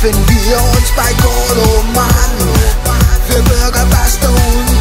treffen wir uns bei Koloman für Bürgermeister und